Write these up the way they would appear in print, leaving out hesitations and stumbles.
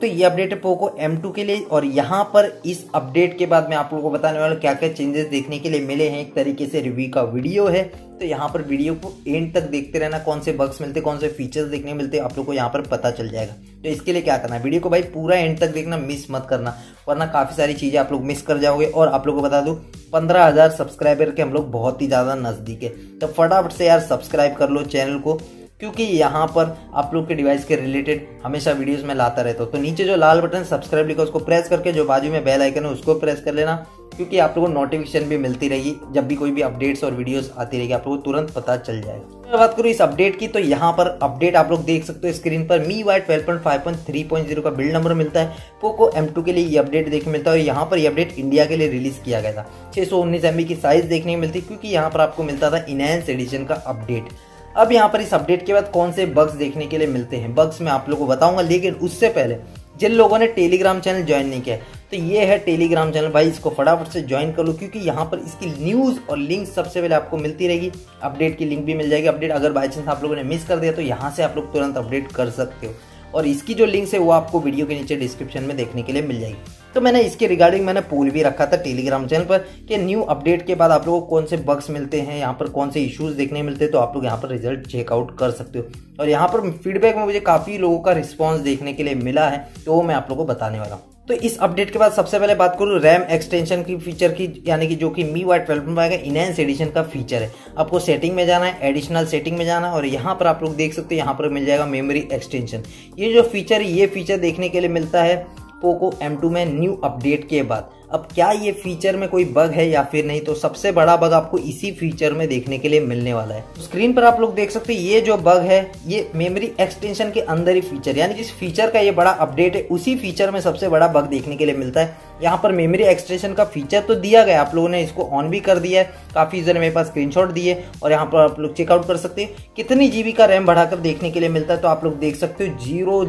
सकते हो ये अपडेट है पोको M2 के लिए। और यहाँ पर इस अपडेट के बाद मैं आप लोगों को बताने वाला क्या क्या चेंजेस देखने के लिए मिले हैं। एक तरीके से रिव्यू का वीडियो है, तो यहाँ पर वीडियो को एंड तक देखते रहना। कौन से बग्स मिलते, कौन से फीचर्स देखने मिलते आप लोग को यहाँ पर पता चल जाएगा। तो इसके लिए क्या करना है, वीडियो को भाई पूरा एंड तक देखना, मिस मत करना, वरना काफी सारी चीजें आप लोग मिस कर जाओगे। और आप लोग को बता दूं 15,000 सब्सक्राइबर के हम लोग बहुत ही ज्यादा नजदीक है, तो फटाफट से यार सब्सक्राइब कर लो चैनल को, क्योंकि यहाँ पर आप लोग के डिवाइस के रिलेटेड हमेशा वीडियोस में लाता रहता हूँ। तो नीचे जो लाल बटन सब्सक्राइब लिखा उसको प्रेस करके जो बाजू में बेल आइकन है उसको प्रेस कर लेना, क्योंकि आप लोगों को नोटिफिकेशन भी मिलती रहेगी जब भी कोई भी अपडेट्स और वीडियोस आती रहेगी, आप लोगों को तुरंत पता चल जाएगा। मैं बात करूँ इस अपडेट की, तो यहाँ पर अपडेट आप लोग देख सकते हो स्क्रीन पर MIUI 12.5.3.0 का बिल्ड नंबर मिलता है। पोको M2 के लिए ये अपडेट देखने मिलता है और यहाँ पर ये अपडेट इंडिया के लिए रिलीज किया गया था। 619 MB की साइज देखने को मिलती है, क्योंकि यहाँ पर आपको मिलता था इनहैंस एडिशन का अपडेट। अब यहाँ पर इस अपडेट के बाद कौन से बग्स देखने के लिए मिलते हैं, बग्स मैं आप लोगों को बताऊंगा, लेकिन उससे पहले जिन लोगों ने टेलीग्राम चैनल ज्वाइन नहीं किया तो ये है टेलीग्राम चैनल, भाई इसको फटाफट से ज्वाइन कर लो, क्योंकि यहाँ पर इसकी न्यूज़ और लिंक सबसे पहले आपको मिलती रहेगी। अपडेट की लिंक भी मिल जाएगी। अपडेट अगर बाई चांस आप लोगों ने मिस कर दिया तो यहाँ से आप लोग तुरंत अपडेट कर सकते हो, और इसकी जो लिंक है वो आपको वीडियो के नीचे डिस्क्रिप्शन में देखने के लिए मिल जाएगी। तो मैंने इसके रिगार्डिंग मैंने पोल भी रखा था टेलीग्राम चैनल पर कि न्यू अपडेट के बाद आप लोगों को कौन से बग्स मिलते हैं, यहाँ पर कौन से इश्यूज देखने मिलते हैं, तो आप लोग यहाँ पर रिजल्ट चेकआउट कर सकते हो। और यहाँ पर फीडबैक में मुझे काफी लोगों का रिस्पॉन्स देखने के लिए मिला है, तो वो मैं आप लोगों को बताने वाला हूँ। तो इस अपडेट के बाद सबसे पहले बात करूँ रैम एक्सटेंशन की फीचर की, यानी कि जो कि MIUI 12.5 का इनहैंस एडिशन का फीचर है। आपको सेटिंग में जाना है, एडिशनल सेटिंग में जाना है, और यहाँ पर आप लोग देख सकते हो यहाँ पर मिल जाएगा मेमोरी एक्सटेंशन। ये जो फीचर है ये फीचर देखने के लिए मिलता है पोको M2 में न्यू अपडेट के बाद। अब क्या ये फीचर में कोई बग है या फिर नहीं, तो सबसे बड़ा बग आपको इसी फीचर में देखने के लिए मिलने वाला है। स्क्रीन पर आप लोग देख सकते हैं ये जो बग है ये मेमोरी एक्सटेंशन के अंदर ही फीचर, यानी जिस फीचर का ये बड़ा अपडेट है उसी फीचर में सबसे बड़ा बग देखने के लिए मिलता है। यहाँ पर मेमोरी एक्सटेंशन का फीचर तो दिया गया, आप लोगों ने इसको ऑन भी कर दिया है, काफी यूजर ने मेरे पास स्क्रीनशॉट दिए, और यहाँ पर आप लोग चेकआउट कर सकते हैं कितनी जीबी का रैम बढ़ाकर देखने के लिए मिलता है। तो आप लोग देख सकते हो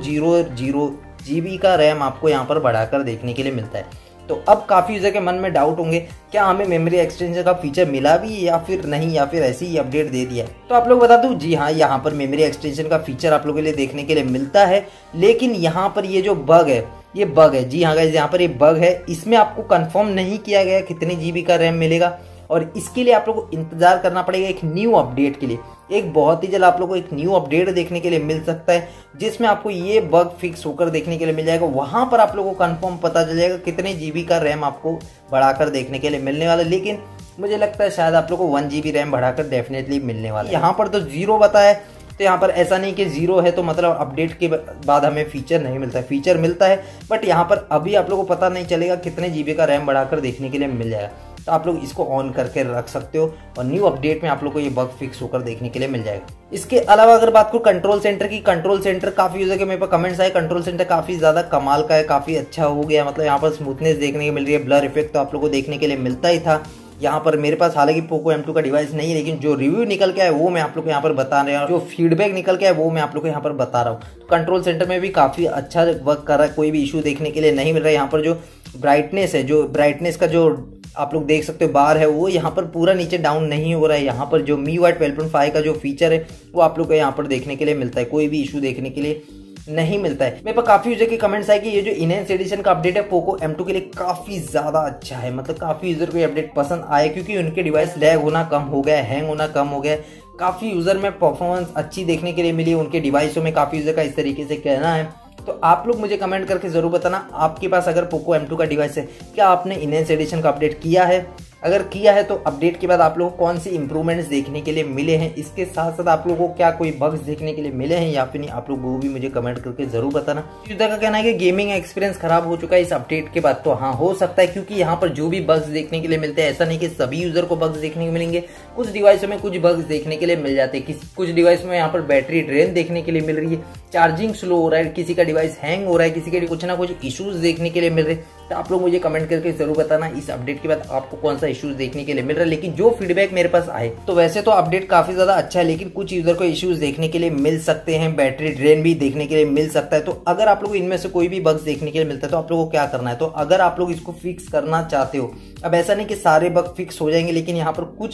000 GB का रैम आपको यहाँ पर बढ़ाकर देखने के लिए मिलता है। तो अब काफी यूजर के मन में डाउट होंगे क्या हमें मेमोरी एक्सटेंशन का फीचर मिला भी या फिर नहीं, या फिर ऐसे ही अपडेट दे दिया है। तो आप लोग बता दूं जी हाँ, यहाँ पर मेमोरी एक्सटेंशन का फीचर आप लोगों के लिए देखने के लिए मिलता है, लेकिन यहाँ पर ये जो बग है ये बग है, जी हाँ गाइस यहाँ पर ये बग है, इसमें आपको कंफर्म नहीं किया गया कितनी जीबी का रैम मिलेगा, और इसके लिए आप लोगों को इंतजार करना पड़ेगा एक न्यू अपडेट के लिए। एक बहुत ही जल्द आप लोगों को एक न्यू अपडेट देखने के लिए मिल सकता है, जिसमें आपको ये बग फिक्स होकर देखने के लिए मिल जाएगा। वहां पर आप लोगों को कंफर्म पता चल जाएगा कितने जीबी का रैम आपको बढ़ाकर देखने के लिए मिलने वाला है। लेकिन मुझे लगता है शायद आप लोगों को 1 GB रैम बढ़ाकर डेफिनेटली मिलने वाला है। यहाँ पर तो 0 बताया है, तो यहाँ पर ऐसा नहीं कि 0 है तो मतलब अपडेट के बाद हमें फीचर नहीं मिलता है, फीचर मिलता है, बट यहाँ पर अभी आप लोगों को पता नहीं चलेगा कितने जीबी का रैम बढ़ाकर देखने के लिए मिल जाएगा। तो आप लोग इसको ऑन करके रख सकते हो, और न्यू अपडेट में आप लोग को ये बग फिक्स होकर देखने के लिए मिल जाएगा। इसके अलावा अगर बात करूँ कंट्रोल सेंटर की, कंट्रोल सेंटर काफी यूजर के मेरे पास कमेंट्स आए, कंट्रोल सेंटर काफी ज्यादा कमाल का है, काफी अच्छा हो गया, मतलब यहाँ पर स्मूथनेस देखने को मिल रही है, ब्लर इफेक्ट तो आप लोग को देखने के लिए मिलता ही था। यहाँ पर मेरे पास हालांकि पोको M2 का डिवाइस नहीं है, लेकिन जो रिव्यू निकल के आया वो मैं आप लोग को यहाँ पर बता रहा हूँ, जो फीडबैक निकल के आया वो मैं आप लोग को यहाँ पर बता रहा हूँ। तो कंट्रोल सेंटर में भी काफी अच्छा वर्क कर रहा है, कोई भी इशू देखने के लिए नहीं मिल रहा है। यहाँ पर जो ब्राइटनेस है, जो ब्राइटनेस का जो आप लोग देख सकते हो बार है, वो यहाँ पर पूरा नीचे डाउन नहीं हो रहा है। यहाँ पर जो MIUI 12.5 का जो फीचर है वो आप लोग को यहाँ पर देखने के लिए मिलता है, कोई भी इशू देखने के लिए नहीं मिलता है। मेरे पास काफी यूजर के कमेंट्स आए कि ये जो इनहैंस एडिशन का अपडेट है पोको M2 के लिए काफी ज्यादा अच्छा है, मतलब काफी यूजर को ये अपडेट पसंद आया, क्योंकि उनके डिवाइस लैग होना कम हो गया, हैंग होना कम हो गया, काफी यूजर में परफॉर्मेंस अच्छी देखने के लिए मिली उनके डिवाइसों में, काफी यूजर का इस तरीके से कहना है। तो आप लोग मुझे कमेंट करके जरूर बताना, आपके पास अगर पोको M2 का डिवाइस है क्या आपने इनहैंस एडिशन का अपडेट किया है, अगर किया है तो अपडेट के बाद आप लोगों को कौन सी इंप्रूवमेंट्स देखने के लिए मिले हैं, इसके साथ साथ आप लोगों को क्या कोई बग्स देखने के लिए मिले हैं या फिर नहीं, आप लोग वो भी मुझे कमेंट करके जरूर बताना। यूजर का कहना है कि गेमिंग एक्सपीरियंस खराब हो चुका है इस अपडेट के बाद, तो हाँ हो सकता है, क्योंकि यहाँ पर जो भी बग्स देखने के लिए मिलते हैं ऐसा नहीं कि सभी यूजर को बग्स देखने को मिलेंगे, कुछ डिवाइसों में कुछ बग्स देखने के लिए मिल जाते हैं, कुछ डिवाइस में यहाँ पर बैटरी ड्रेन देखने के लिए मिल रही है, चार्जिंग स्लो हो रहा है, किसी का डिवाइस हैंग हो रहा है, किसी के कुछ ना कुछ इश्यूज देखने के लिए मिल रहे हैं। तो आप लोग मुझे कमेंट करके जरूर बताना इस अपडेट के बाद आपको कौन सा इश्यूज देखने के लिए मिल रहा है। लेकिन जो फीडबैक मेरे पास आए तो वैसे तो अपडेट काफी ज्यादा अच्छा है, लेकिन कुछ यूजर को इश्यूज देखने के लिए मिल सकते हैं, बैटरी ड्रेन भी देखने के लिए मिल सकता है। तो अगर आप लोग इनमें से कोई भी बग्स देखने के लिए मिलता है तो आप लोगों को क्या करना है, तो अगर आप लोग इसको फिक्स करना चाहते हो, अब ऐसा नहीं कि सारे बग फिक्स हो जाएंगे, लेकिन यहाँ पर कुछ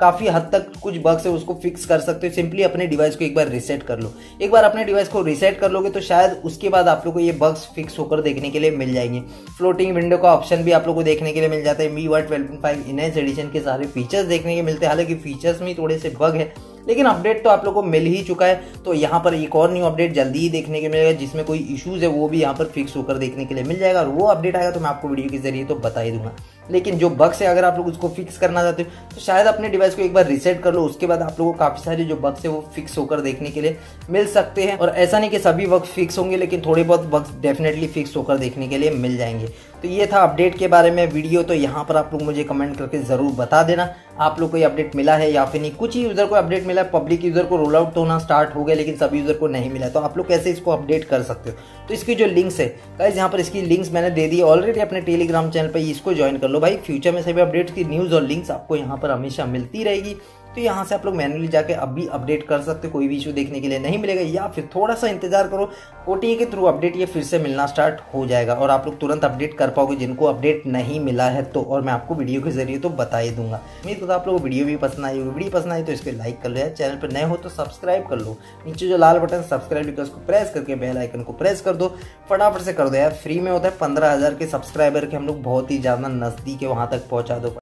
काफ़ी हद तक कुछ बग्स है उसको फिक्स कर सकते हो। सिंपली अपने डिवाइस को एक बार रीसेट कर लो। एक बार अपने डिवाइस को रीसेट कर लोगे तो शायद उसके बाद आप लोग को ये बग्स फिक्स होकर देखने के लिए मिल जाएंगे। फ्लोटिंग विंडो का ऑप्शन भी आप लोग को देखने के लिए मिल जाता है। MIUI 12.5 इनहैंस एडिशन के सारे फीचर्स देखने के मिलते हैं। हालांकि फीचर्स में थोड़े से बग है, लेकिन अपडेट तो आप लोग को मिल ही चुका है। तो यहाँ पर एक और न्यू अपडेट जल्दी ही देखने के मिलेगा, जिसमें कोई इश्यूज है वो भी यहाँ पर फिक्स होकर देखने के लिए मिल जाएगा। और वो अपडेट आएगा तो मैं आपको वीडियो के जरिए तो बता ही दूंगा। लेकिन जो बग्स है अगर आप लोग उसको फिक्स करना चाहते हो तो शायद अपने डिवाइस को एक बार रीसेट कर लो, उसके बाद आप लोगों को काफी सारे जो बग्स है वो फिक्स होकर देखने के लिए मिल सकते हैं। और ऐसा नहीं कि सभी बग्स फिक्स होंगे, लेकिन थोड़े बहुत बग्स डेफिनेटली फिक्स होकर देखने के लिए मिल जाएंगे। तो ये था अपडेट के बारे में वीडियो। तो यहाँ पर आप लोग मुझे कमेंट करके जरूर बता देना आप लोग को ये अपडेट मिला है या फिर नहीं। कुछ ही यूजर को अपडेट मिला है, पब्लिक यूजर को रोल आउट होना स्टार्ट हो गया, लेकिन सभी यूजर को नहीं मिला। तो आप लोग कैसे इसको अपडेट कर सकते हो? तो इसकी जो लिंक्स है गाइस, यहाँ पर इसकी लिंक्स मैंने दे दी ऑलरेडी अपने टेलीग्राम चैनल पर, इसको ज्वाइन कर लो भाई। फ्यूचर में सभी अपडेट्स की न्यूज और लिंक्स आपको यहाँ पर हमेशा मिलती रहेगी। तो यहाँ से आप लोग मैन्युअली जाके अभी अपडेट कर सकते हो, कोई भी इशू देखने के लिए नहीं मिलेगा। या फिर थोड़ा सा इंतजार करो, OTA के थ्रू अपडेट ये फिर से मिलना स्टार्ट हो जाएगा और आप लोग तुरंत अपडेट कर पाओगे जिनको अपडेट नहीं मिला है तो। और मैं आपको वीडियो के जरिए तो बता ही दूंगा। उम्मीद करता हूं आप लोगों को वीडियो भी पसंद आई होगी। वीडियो पसंद आई तो इसको लाइक कर लो यार, चैनल पर नए हो तो सब्सक्राइब कर लो। नीचे जो लाल बटन सब्सक्राइब लिखा है उसको प्रेस करके बेल आइकन को प्रेस कर दो, फटाफट से कर दो यार, फ्री में होता है। 15,000 के सब्सक्राइबर के हम लोग बहुत ही ज्यादा नजदीक है, वहां तक पहुंचा दो।